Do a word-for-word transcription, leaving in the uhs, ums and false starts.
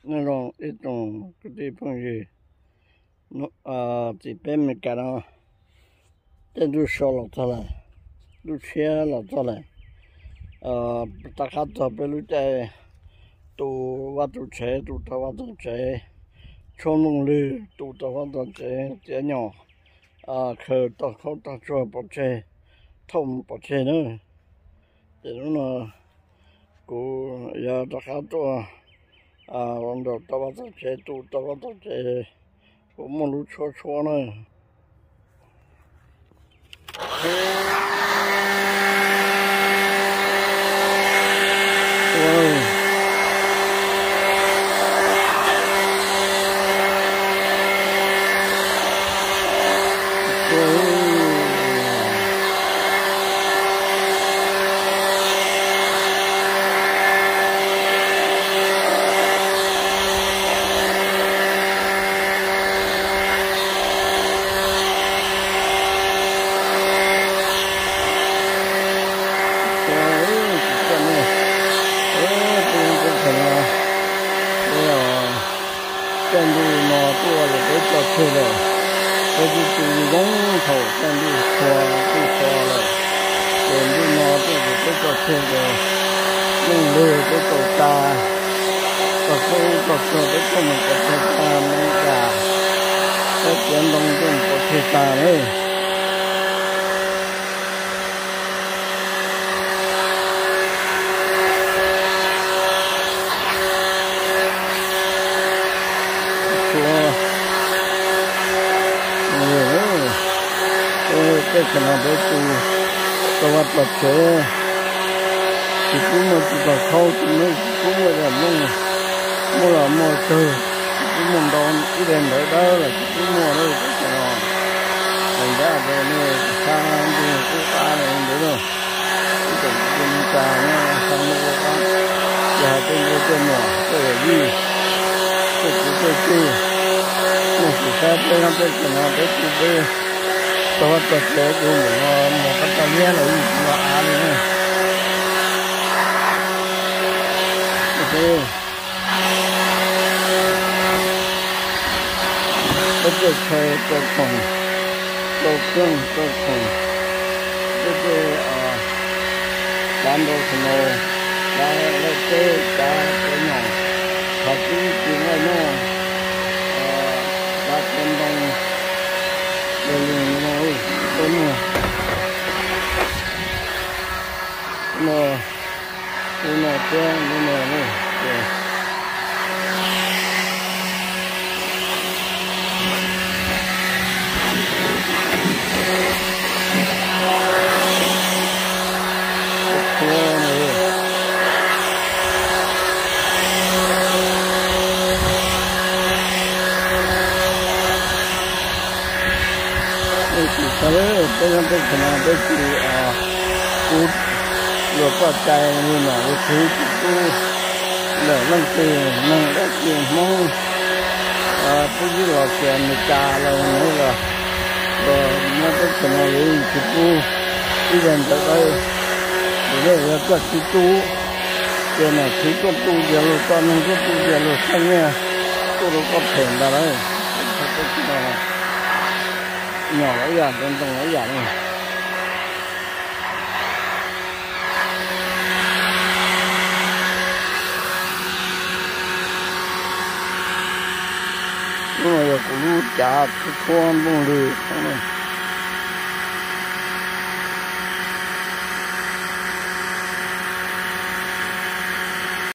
那种一种个地方是，那啊这边没干到，这都烧了出来，都切了出来，呃，大家这边都在都挖都切，都他挖都切，冲弄绿，都他挖都切，这样啊，可到口到做不切，痛不切呢，这种呢，古要大家做。啊，往到到我这些都到我这些，我们路错错呢。站路呢多了都叫车了，这是主龙头站路花都花了，站路呢都是都叫车的，弄路都走大，到时候到时候都这么个车大那个，在电动中不车大嘞。这可能都是都要做车，只不过知道靠近那不过的弄摸了摸车，不摸到一点来到了，不摸那个什么，人家的那山的不大的那种，一种军站啊，什么的啊，也都有这么这个鱼，这不这这，那是啥这样这可能这不对。tôi có thể của một một cái tàu nhẹ là một á nữa, ok, cái cái chơi cái con, cái con cái con, cái cái à, bán đồ gì nữa, cái cái cái cái cái nhỏ, phải chú ý cái nó, à, cái con đông đây là nó đúng rồi mà đây là cái đây là này cái cái cái cái nào cái gì à cút rồi có chạy như là cái thứ cút để nâng tiền nâng cái tiền mong à cái gì là tiền người ta là nữa là rồi nó cái cái nào lấy cái cút cái đèn tới đây để để cái cái cút cái này cái cút cút giờ rồi con nâng cái cút giờ rồi sang nha cút nó có tiền ra đấy cái này nhỏ lắm giờ con tông lắm giờ này nhưng mà giờ cũng lú chả cái con bông lười